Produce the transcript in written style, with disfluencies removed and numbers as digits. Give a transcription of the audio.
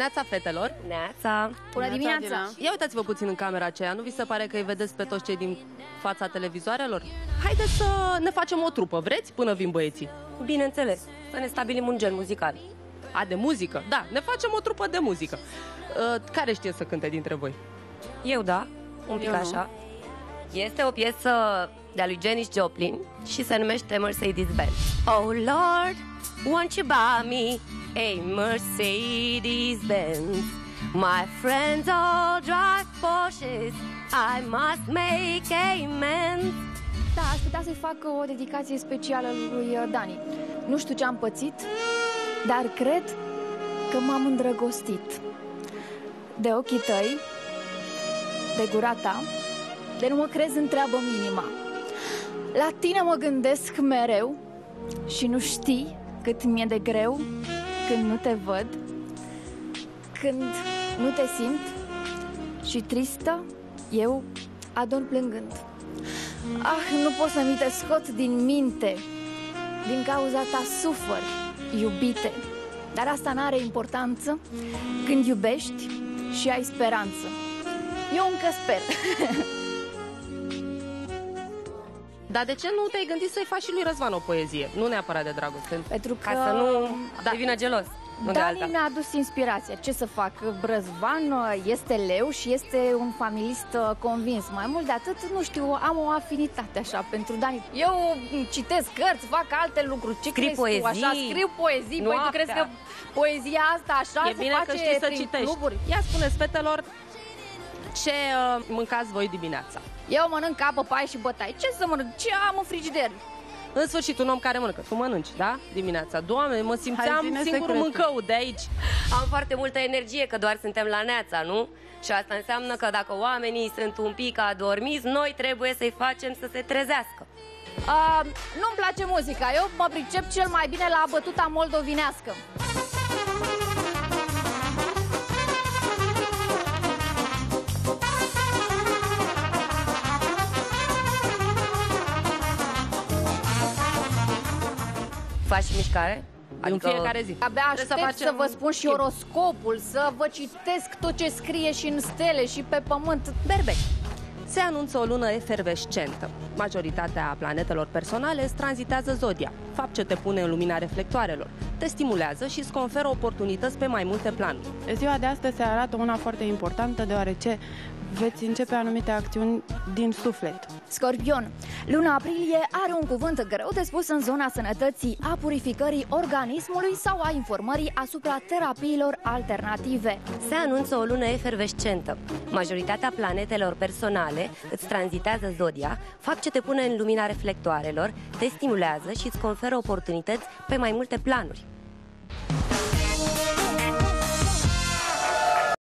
Neața, fetelor! Neața! Bună dimineața! Ia uitați-vă puțin în camera aceea, nu vi se pare că îi vedeți pe toți cei din fața televizoarelor? Haideți să ne facem o trupă, vreți? Până vin băieții. Bineînțeles, să ne stabilim un gen muzical. A, de muzică? Da, ne facem o trupă de muzică. Care știe să cânte dintre voi? Eu da, un pic așa. Este o piesă de-a lui Janis Joplin și se numește Mercedes-Benz. Oh Lord, won't you buy me a Mercedes-Benz? My friends all drive Porsches, I must make amends. Da, aș putea să-i fac o dedicație specială lui Dani. Nu știu ce am pățit, dar cred că m-am îndrăgostit de ochii tăi, de gura ta, de nu mă crezi întreabă minima. La tine mă gândesc mereu și nu știi cât mi-e de greu când nu te văd, când nu te simt și tristă, eu ador plângând. Ah, nu pot să mi te scot din minte, din cauza ta sufăr, iubite. Dar asta n-are importanță când iubești și ai speranță. Eu încă sper. Dar de ce nu te-ai gândit să-i faci și lui Răzvan o poezie? Nu neapărat de dragoste. Pentru că... Ca să nu devină gelos. Dani mi-a adus inspirația. Ce să fac? Răzvan este leu și este un familist convins. Mai mult de atât, nu știu, am o afinitate așa pentru Dani. Eu citesc cărți, fac alte lucruri. Ce crezi poezii. Tu? Așa, scriu poezii. Păi tu crezi că poezia asta așa e se bine face că știi să prin citești. cluburi? Ia spuneți, fetelor, ce mâncați voi dimineața? Eu mănânc apă, pai și bătai. Ce să mănânc? Ce am în frigider? În sfârșit, un om care mănâncă. Tu mănânci, da? Dimineața. Doamne, mă simțeam singurul mâncău de aici. Am foarte multă energie, că doar suntem la Neața, nu? Și asta înseamnă că dacă oamenii sunt un pic adormiți, noi trebuie să-i facem să se trezească. Nu-mi place muzica. Eu mă pricep cel mai bine la bătuta moldovinească. Faci mișcare? În fiecare zi. Abia aștept să vă spun și oroscopul, să vă citesc tot ce scrie și în stele și pe pământ. Berbec. Se anunță o lună efervescentă. Majoritatea planetelor personale îți tranzitează zodia, fapt ce te pune în lumina reflectoarelor, te stimulează și îți conferă oportunități pe mai multe planuri. Ziua de astăzi se arată una foarte importantă, deoarece veți începe anumite acțiuni din suflet. Scorpion. Luna aprilie are un cuvânt greu de spus în zona sănătății, a purificării organismului sau a informării asupra terapiilor alternative. Se anunță o lună efervescentă. Majoritatea planetelor personale îți tranzitează zodia, fapt ce te pune în lumina reflectoarelor, te stimulează și îți conferă oportunități pe mai multe planuri.